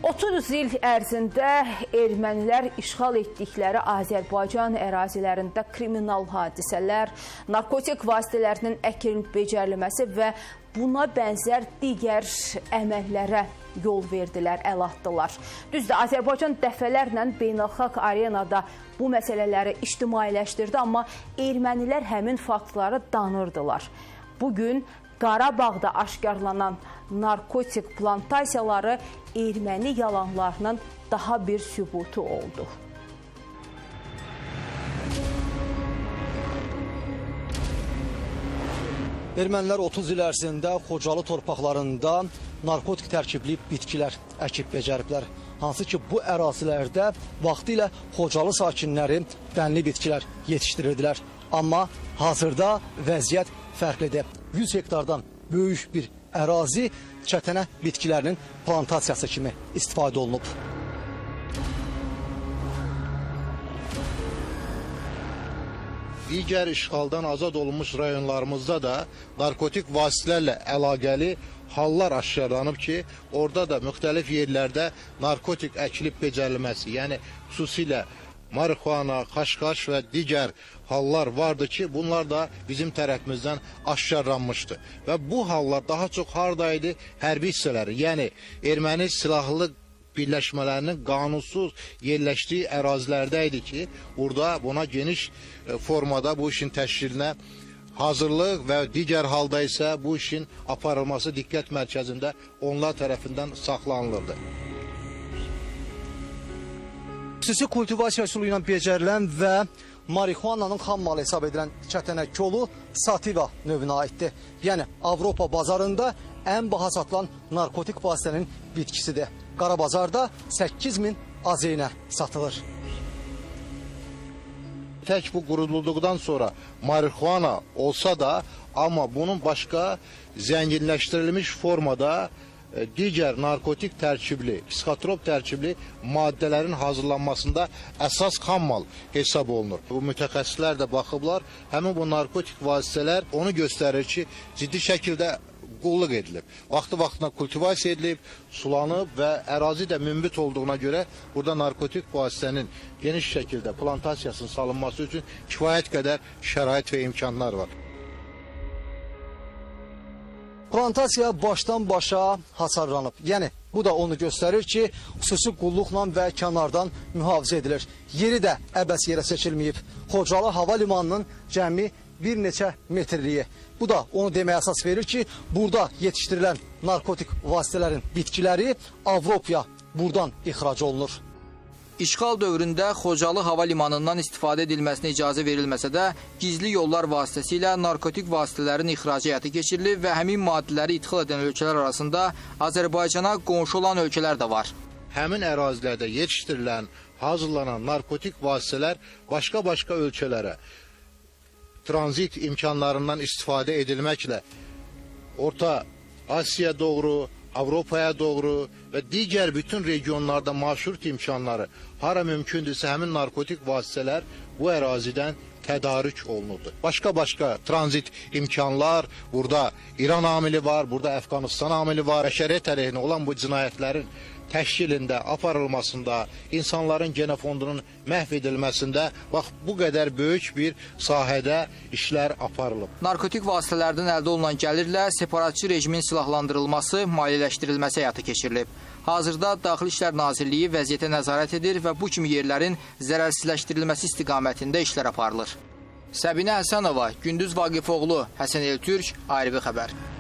30 il ərzində ermənilər işğal etdikləri Azərbaycan ərazilərində kriminal hadisələr, narkotik vasitələrinin əkilib becərilməsi və buna bənzər digər əməllərə yol verdilər, əl atdılar. Düzdür, Azərbaycan dəfələrlə beynəlxalq arenada bu məsələləri ictimailəşdirdi, amma ermənilər həmin faktları danırdılar. Bugün Qarabağda aşkarlanan narkotik plantasiyaları erməni yalanlarının daha bir sübutu oldu. Ermənilər 30 il ərzində Xocalı torpaqlarında narkotik tərkibli bitkilər əkib becəriblər. Hansı ki, bu ərazilərdə vaxtilə Xocalı sakinləri dənli bitkilər yetişdirirdilər. Amma hazırda vəziyyət fərqlidir. 100 hektardan böyük bir ərazi çətənə bitkilərinin plantasiyası kimi istifadə olunub. Digər işğaldan azad olunmuş rayonlarımızda da narkotik vasitələrlə əlaqəli hallar aşkarlanıb ki, orada da müxtəlif yerlərdə narkotik əkilib becərilməsi, yəni xüsusilə marixuana, xaşxaş və digər hallar vardı ki, bunlar da bizim tərəfimizdən aşkarlanmışdı. Və bu hallar daha çox hardaydı? Hərbi hissələri, yəni erməni silahlı birləşmələrinin qanunsuz yerləşdiyi ərazilərdə idi ki, burada buna geniş formada bu işin təşkilinə hazırlıq və digər halda isə bu işin aparılması diqqət mərkəzində onlar tərəfindən saxlanılırdı. Xüsusi kultivasiya üsulu ilə becərilən və marixuananın xam malı hesab edilən çətənə kolu sativa növünə aiddir. Yəni Avropa bazarında ən baha satılan narkotik vasitənin bitkisidir. Qarabazarda 8000 azeynə satılır. Tək bu qurudulduqdan sonra marixuana olsa da, amma bunun başqa zənginləşdirilmiş formada digər narkotik tərkibli, psixotrop tərkibli maddələrin hazırlanmasında əsas xammal hesab olunur. Bu mütəxəssislər də baxıblar, həmin bu narkotik vasitələr onu göstərir ki, ciddi şəkildə qulluq edilib. Vaxtı-vaxtına kultivasiya edilib, sulanıb və ərazi də münbit olduğuna görə burada narkotik vasitənin geniş şəkildə plantasiyasının salınması üçün kifayət qədər şərait və imkanlar var. Plantasiya başdan başa hasarlanıb. Yəni, bu da onu göstərir ki, xüsusi qulluqla və kənardan mühafizə edilir. Yeri də əbəs yerə seçilməyib. Xocalı hava limanının cəmi bir neçə metrliyi. Bu da onu deməyə əsas verir ki, burada yetişdirilən narkotik vasitələrin bitkiləri Avropaya buradan ixrac olunur. İşğal dövründə Xocalı hava limanından istifadə edilməsinə icazə verilməsə də, gizli yollar vasitəsilə narkotik vasitələrin ixracı həyata keçirilib və həmin maddələri idxal edən ölkələr arasında Azərbaycana qonşu olan ölkələr də var. Həmin ərazilərdə yetişdirilən, hazırlanan narkotik vasitələr başqa-başqa ölkələrə tranzit imkanlarından istifadə edilməklə Orta Asiya doğru, Avropaya doğru və digər bütün regionlarda marşrut imkanları hara mümkündürsə həmin narkotik vasitələr bu ərazidən tədarük olunurdu. Başqa-başqa tranzit imkanlar, burada İran amili var, burada Əfqanistan amili var. Bəşəriyyət əleyhinə olan bu cinayətlərin təşkilində, aparılmasında, insanların genofondunun məhv edilməsində bax, bu qədər böyük bir sahədə işlər aparılıb. Narkotik vasitələrdən əldə olunan gəlirlə separatçı rejimin silahlandırılması, maliyyələşdirilməsi həyata keçirilib. Hazırda Daxili İşlər Nazirliyi vəziyyətə nəzarət edir və bu kimi yerlərin zərərsizləşdirilməsi istiqamətində işlər aparılır. Səbinə Həsənova, Gündüz Vaqifoğlu, Həsən Eltürk, ARV xəbər.